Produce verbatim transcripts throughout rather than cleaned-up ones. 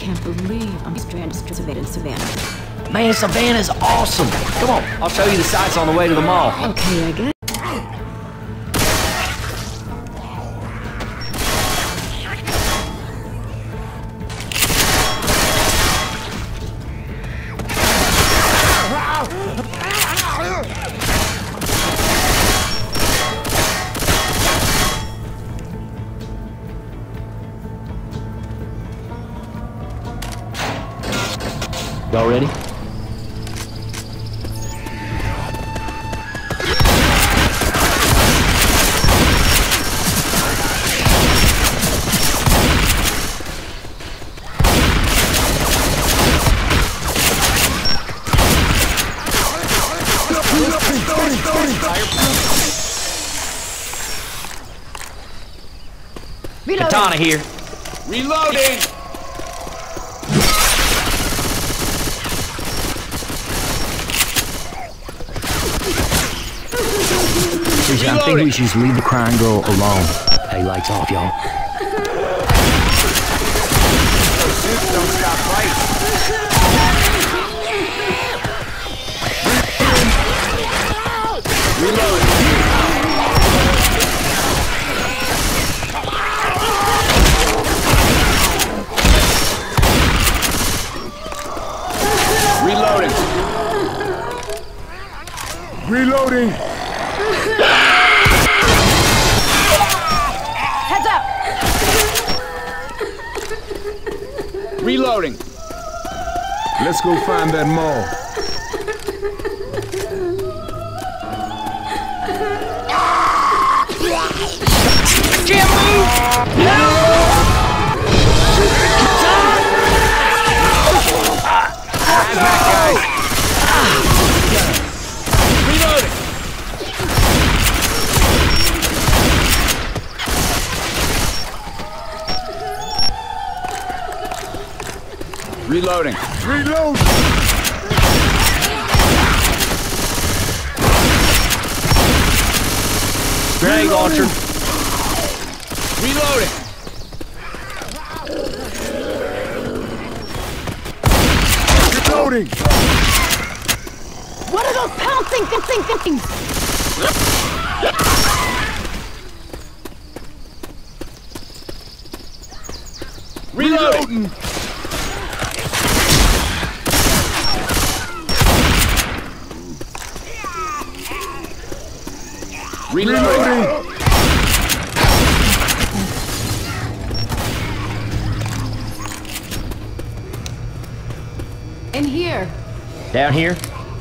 can't believe I'm stranded in Savannah. Man, Savannah's awesome. Come on, I'll show you the sights on the way to the mall. Okay, I guess. Y'all ready? Katana here. Reloading! I think we should just leave the crying girl alone. Hey, lights off, y'all. Don't stop fighting. Reload. Reloading. Reloading. Heads up! Reloading. Let's go find that mall. Can't move! No! I'm back, guys. Reloading. Reloading. Reload! Grenade launcher. Reloading. Reloading. What are those pouncing thing things? Reloading. Reloading. In here. Down here?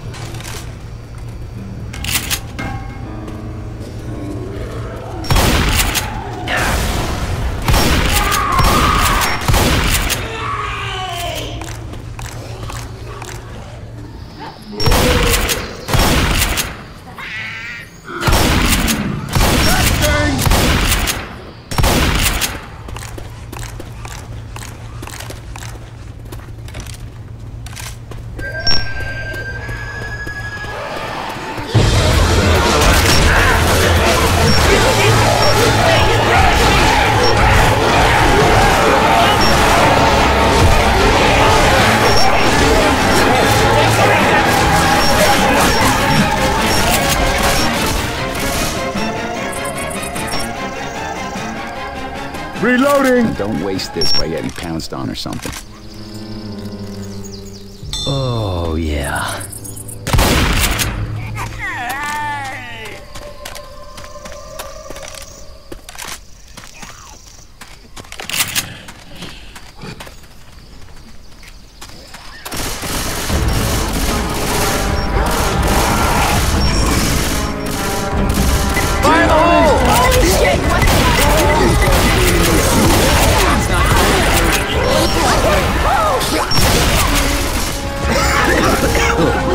Reloading! Don't waste this by getting pounced on or something. Oh, yeah. Fire the hole! Holy shit! What the?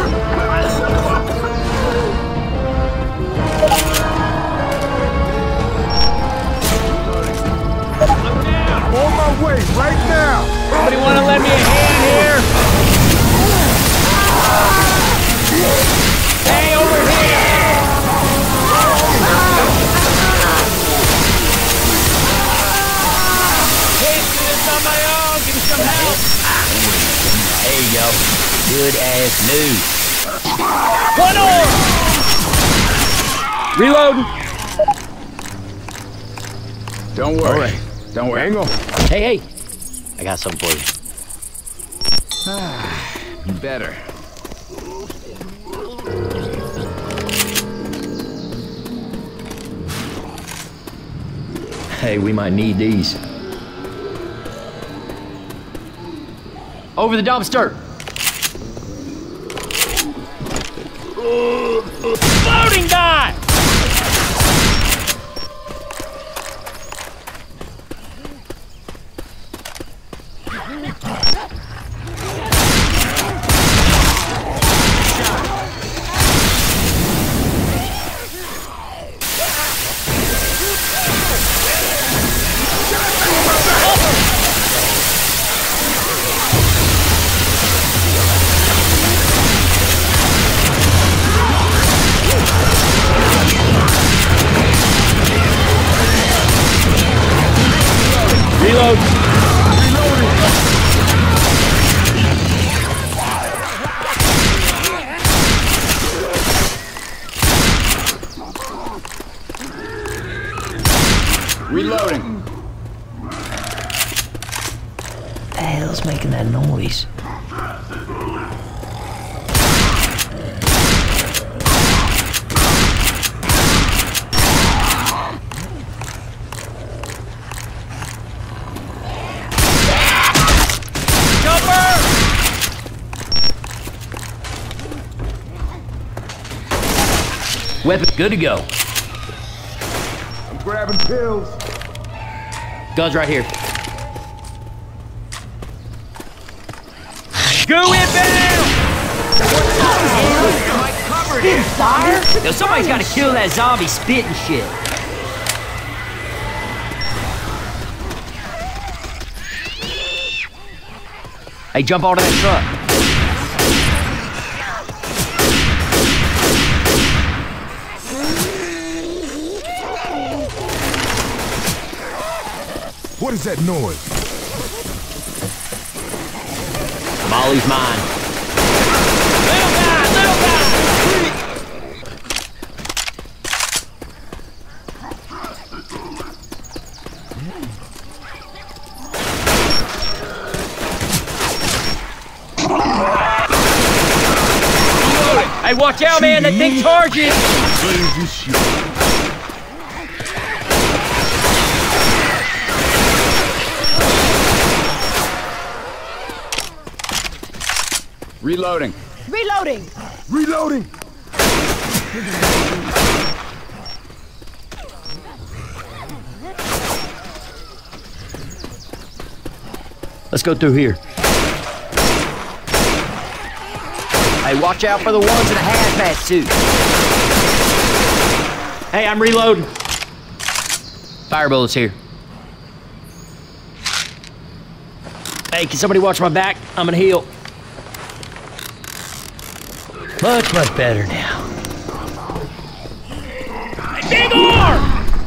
Move. One on! Reloading. Don't worry. All right. Don't worry. Hang on. Hey, hey. I got something for you. Better. Hey, we might need these. Over the dumpster. Loading die! Reload. Reloading. What the hell's making that noise? Weapon good to go. I'm grabbing pills. Guns right here. Go inbound! Am I covered in fire? Yo, somebody's got to kill that zombie spitting shit. Hey, jump onto that truck. What is that noise? Molly's mine. Little guy, little guy! Hey, watch out, man! That thing charges! Reloading. Reloading! Reloading. Let's go through here. Hey, watch out for the ones in a hazmat suit. Hey, I'm reloading. Fire bullets here. Hey, can somebody watch my back? I'm gonna heal. Much, much better now. Big arm!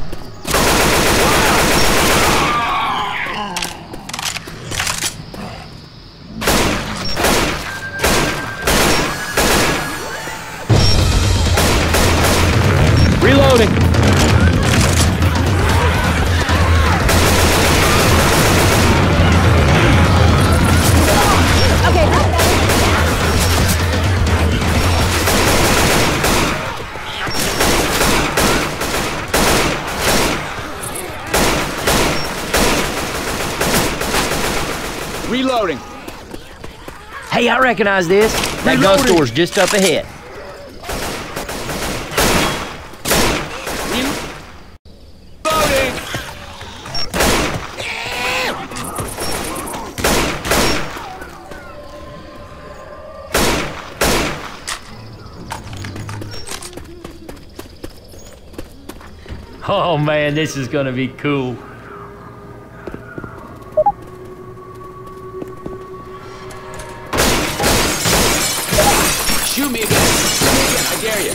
Reloading. Reloading. Hey, I recognize this. That gun Reloading. store's just up ahead. Reloading! Oh man, this is gonna be cool. Shoot me again. Shoot me again. I dare you.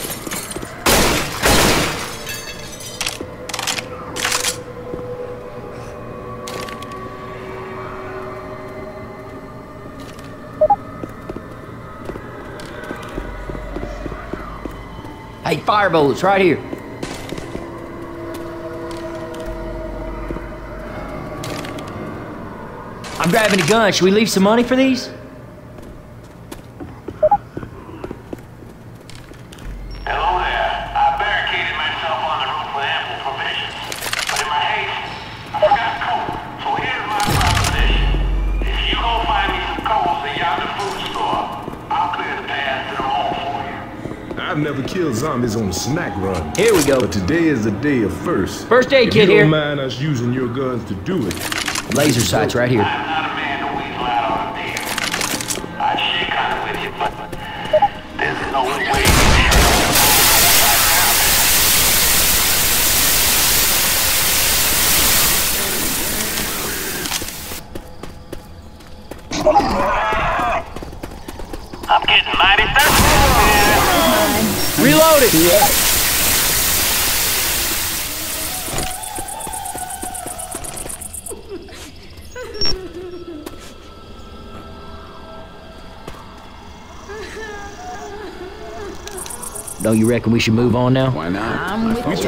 Hey, fire bullets right here. I'm grabbing a gun. Should we leave some money for these? Hello there. I barricaded myself on the roof with ample provisions. But in my haste, I forgot coal. So here's my proposition. If you go find me some coals at yonder food store, I'll clear the path to the mall for you. I've never killed zombies on a snack run. Here we go. But today is the day of first. First aid if kit you here. don't mind us using your guns to do it. Laser sights right here. I'm not a man to weasel out on a deal. I'd shake kind of with you, but there's no way. I'm getting mighty thirsty. Reloaded. Yeah. Don't you reckon we should move on now? Why not? I'm with you.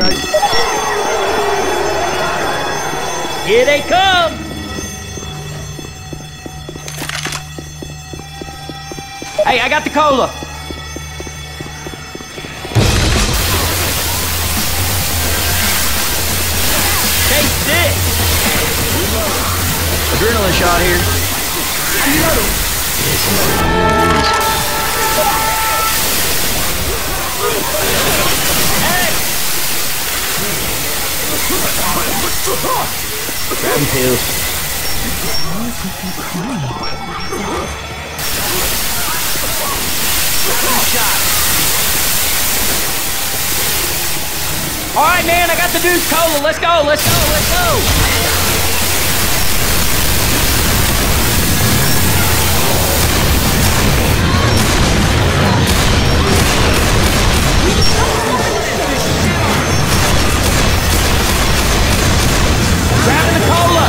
Here they come! Hey, I got the cola. Taste this. Adrenaline shot here. Grabbing pills. All right, man, I got the Deuce Cola. Let's go, let's go, let's go. Grabbing the cola.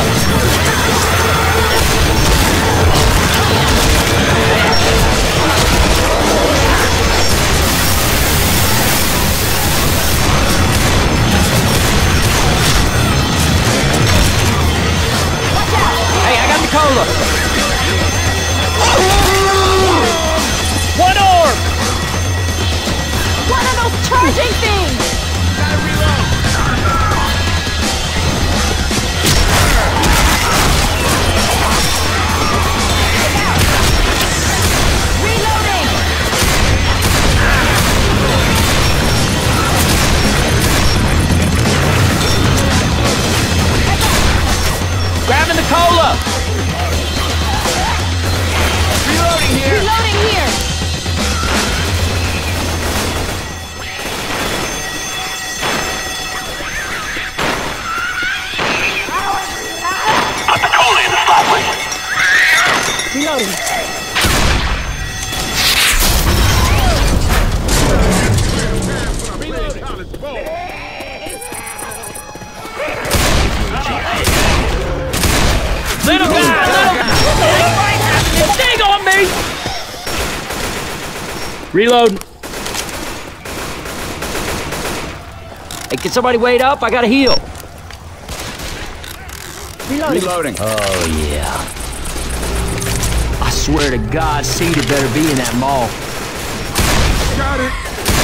Hey, I got the cola. One orb. What are those charging things? Gotta reload. Reloading! Grabbing the cola. Reloading here. Reloading here! Put the cola in the spotlight. Reloading. Little guy, little guy. Dig on me. Reload. Hey, can somebody wait up? I gotta heal. Reloading. Reloading. Oh, yeah. I swear to God, Cedar better be in that mall. Got it.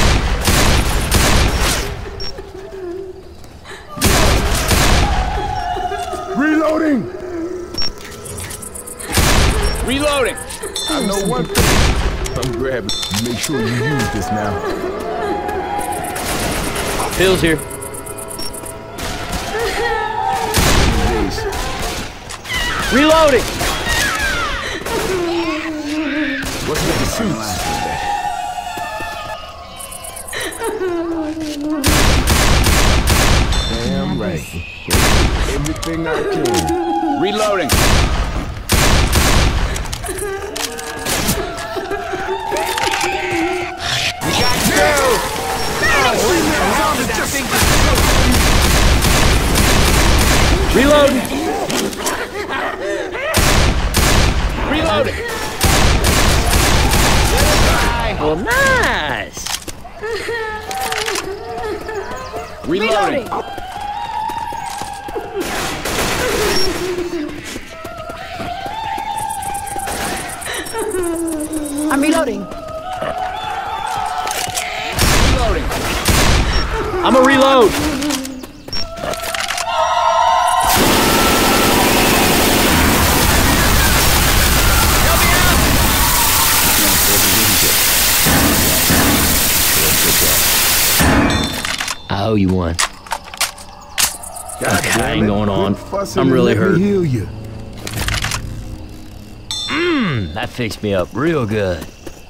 Reloading. Reloading. I know one thing. I'm grabbing. Make sure you use this now. Pills here. Reloading. What's with the suits? Damn right. Everything I can. Reloading. We got two. Reloading. Reloading. Well, nice. Reloading. I'm reloading. Reloading. I'm a reload. I owe you one. God Okay, I damn ain't it. going on. Quit fussing I'm and really let me hurt. heal you. Mmm, that fixed me up real good.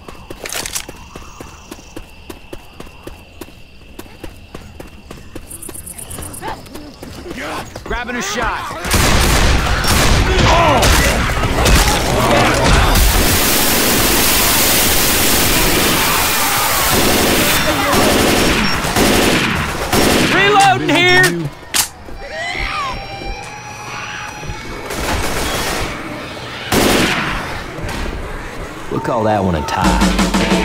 Grabbing a shot. Reloading here. We'll call that one a tie.